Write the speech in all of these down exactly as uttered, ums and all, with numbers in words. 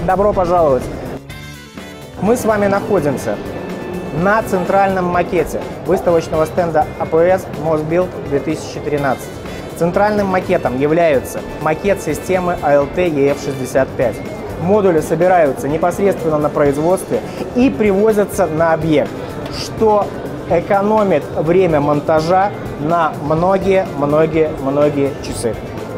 Добро пожаловать! Мы с вами находимся на центральном макете выставочного стенда а пэ эс Мосбилд две тысячи тринадцать. Центральным макетом является макет системы а эл тэ е эф шестьдесят пять. Модули собираются непосредственно на производстве и привозятся на объект, что экономит время монтажа на многие-многие-многие часы.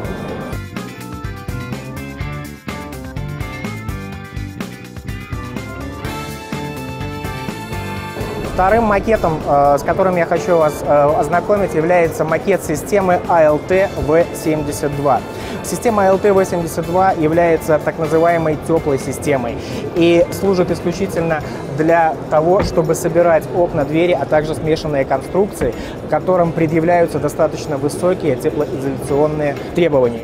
Вторым макетом, с которым я хочу вас ознакомить, является макет системы а эл тэ вэ семьдесят два. Система а эл тэ вэ семьдесят два является так называемой теплой системой и служит исключительно для того, чтобы собирать окна, двери, а также смешанные конструкции, к которым предъявляются достаточно высокие теплоизоляционные требования.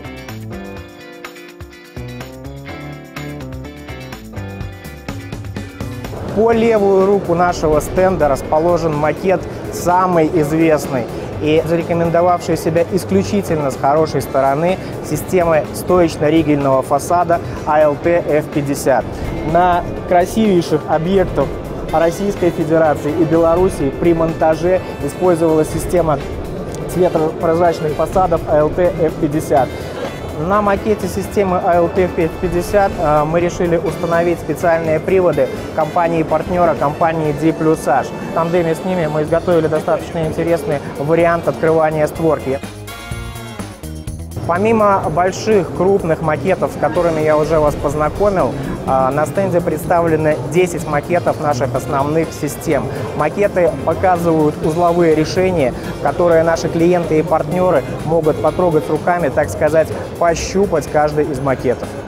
По левую руку нашего стенда расположен макет самый известный и зарекомендовавший себя исключительно с хорошей стороны системы стоечно-ригельного фасада а эл тэ эф пятьдесят. На красивейших объектах Российской Федерации и Белоруссии при монтаже использовалась система светопрозрачных фасадов а эл тэ эф пятьдесят. На макете системы а эл тэ эф пятьдесят мы решили установить специальные приводы компании-партнера, компании ди плюс аш. В тандеме с ними мы изготовили достаточно интересный вариант открывания створки. Помимо больших, крупных макетов, с которыми я уже вас познакомил, на стенде представлены десять макетов наших основных систем. Макеты показывают узловые решения, которые наши клиенты и партнеры могут потрогать руками, так сказать, пощупать каждый из макетов.